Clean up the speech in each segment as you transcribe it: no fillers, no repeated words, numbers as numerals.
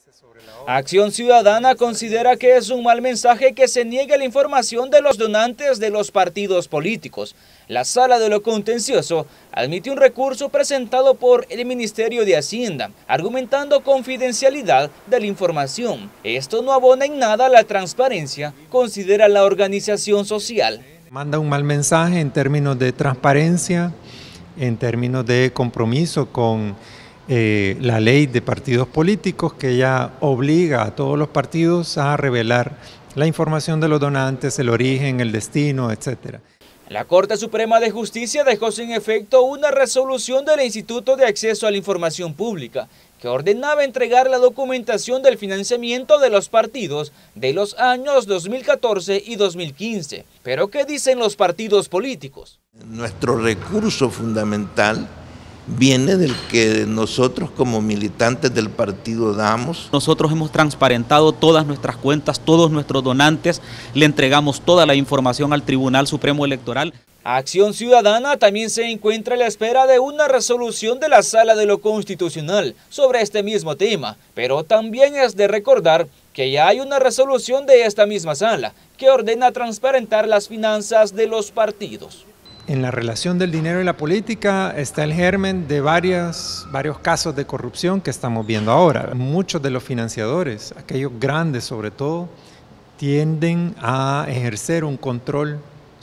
Acción Ciudadana considera que es un mal mensaje que se niegue la información de los donantes de los partidos políticos. La Sala de lo Contencioso admitió un recurso presentado por el Ministerio de Hacienda, argumentando confidencialidad de la información. Esto no abona en nada a la transparencia, considera la organización social. Manda un mal mensaje en términos de transparencia, en términos de compromiso con la ley de partidos políticos, que ya obliga a todos los partidos a revelar la información de los donantes, el origen, el destino, etc. La Corte Suprema de Justicia dejó sin efecto una resolución del Instituto de Acceso a la Información Pública que ordenaba entregar la documentación del financiamiento de los partidos de los años 2014 y 2015. ¿Pero qué dicen los partidos políticos? Nuestro recurso fundamental viene del que nosotros como militantes del partido damos. Nosotros hemos transparentado todas nuestras cuentas, todos nuestros donantes, le entregamos toda la información al Tribunal Supremo Electoral. Acción Ciudadana también se encuentra a la espera de una resolución de la Sala de lo Constitucional sobre este mismo tema, pero también es de recordar que ya hay una resolución de esta misma sala que ordena transparentar las finanzas de los partidos. En la relación del dinero y la política está el germen de varios casos de corrupción que estamos viendo ahora. Muchos de los financiadores, aquellos grandes sobre todo, tienden a ejercer un control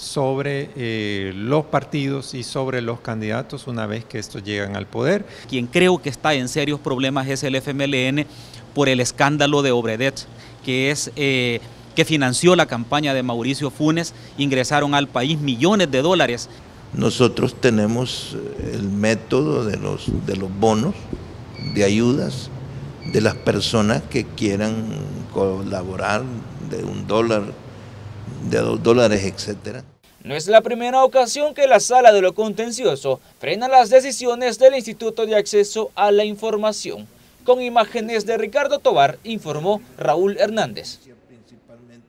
sobre los partidos y sobre los candidatos una vez que estos llegan al poder. Quien creo que está en serios problemas es el FMLN por el escándalo de Obredet, que financió la campaña de Mauricio Funes. Ingresaron al país millones de dólares. Nosotros tenemos el método de los bonos, de ayudas, de las personas que quieran colaborar de $1, de $2, etc. No es la primera ocasión que la Sala de lo Contencioso frena las decisiones del Instituto de Acceso a la Información. Con imágenes de Ricardo Tovar, informó Raúl Hernández.